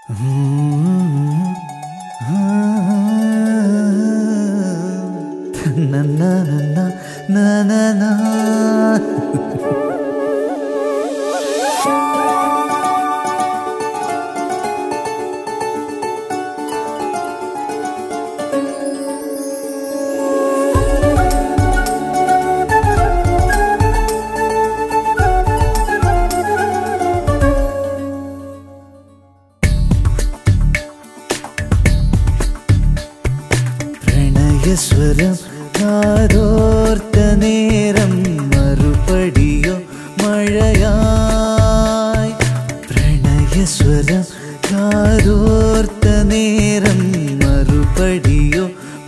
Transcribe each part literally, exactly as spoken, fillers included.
na na na na na na. സ്വരം കാതോർത്ത നേരം മറുപടിയോ മഴയായി. പ്രണയസ്വരം കാതോർത്ത നേരം മറുപടിയോ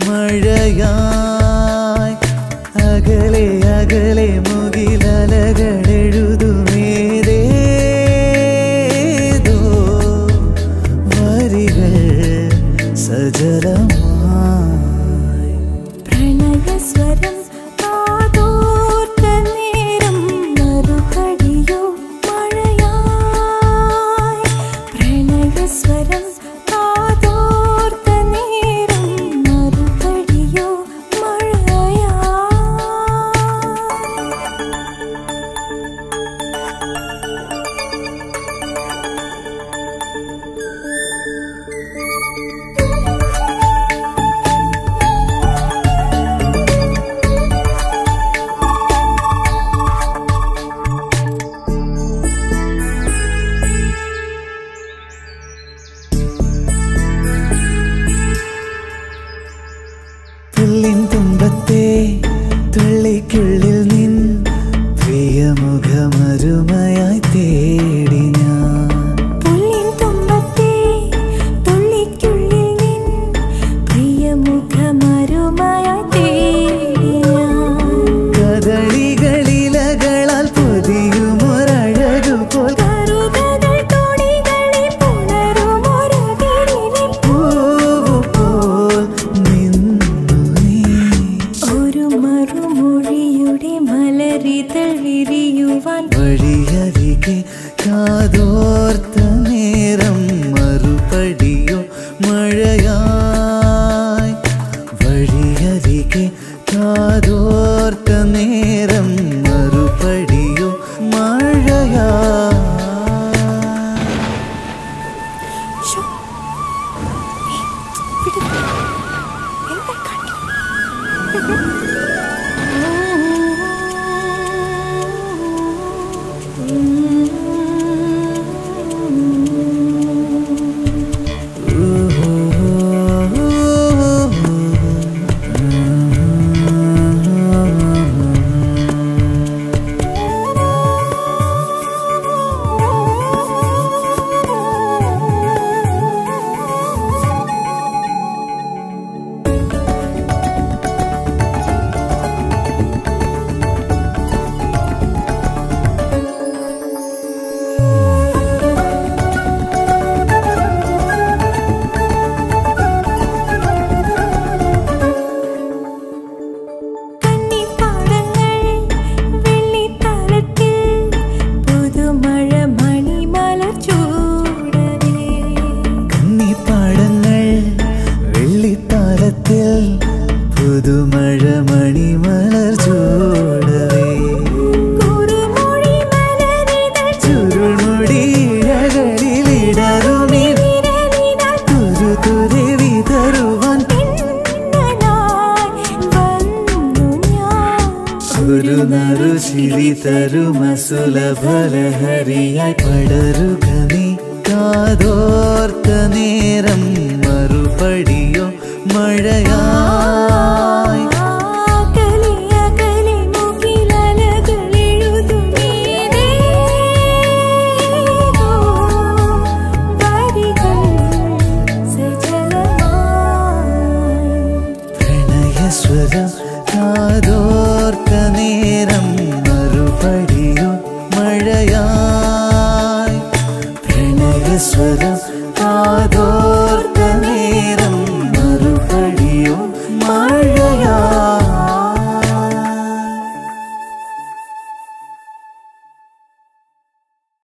മഴയായി. അകലെ അകലെ മുകിലലകളെഴുതുമേതേതോ വരികൾ സജലം. സ്വരം കാതോർത്ത നേരം മറുപടിയോ മഴയായി. പ്രണയസ്വരം കാതോർത്ത നേരം മറുപടിയോ മഴയായി. തുമ്പത്തെ തുള്ളിക്കുള്ളിൽ നിൻ പ്രിയമുഖമരുമയായി തേടി ഞാൻ. പുല്ലിൻ തുമ്പത്തെ തുള്ളിക്കുള്ളിൽ നിൻ പ്രിയമുഖമരുമയായി തേടി ഞാൻ. കദളികളിലകളാൽ പൊതിയുമൊരഴകുപോൽ കറുകകൾ തോണികളിൽ പുണരുമൊരകിളിലെ പൂവുപോൽ മറുമൊഴിയുടെ മലരിതൾ വിരിയുവാൻ. വഴിയരികെ കാതോർത്ത നേരം മറുപടിയോ മഴയായി. വഴിയരികെ കാതോർത്ത നേരം മറുപടിയോ മഴയായി. പുതുമഴ മണിമലർ ചൂടവേ. ചുരുൾമുടിയിഴകളിലിടറുമി തുരുതുരെ വിതറുവാൻ ഒരു നറുചിരി തരുമസുലഭലഹരിയായി പടരുക നീ. കാതോർത്ത നേരം മറുപടിയോ മഴയായി. പ്രണയസ്വരം കാതോർത്ത നേരം മറുപടിയോ മഴയായി. പ്രണയസ്വരം